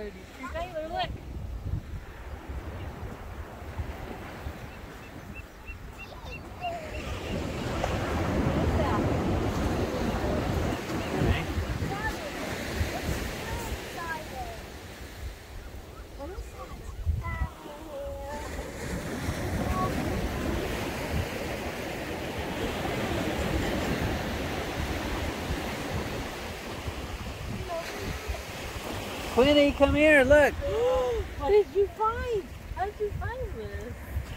already. Skylar, look. Quinny, come here, look. What did you find? How did you find this?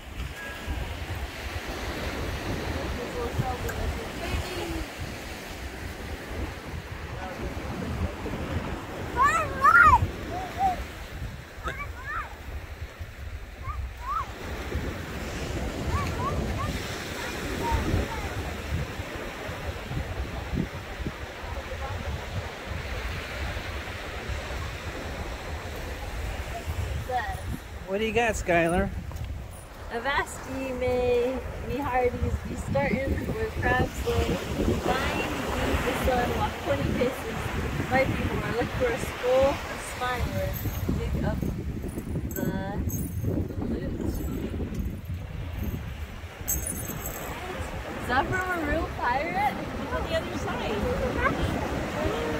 What do you got, Skylar? Avasti may be hardies be starting with crabs so 9 leave the sun walk 20 paces. My people are looking for a school of spineless. Dig up the loot. Is that from a real pirate? Look on the other side.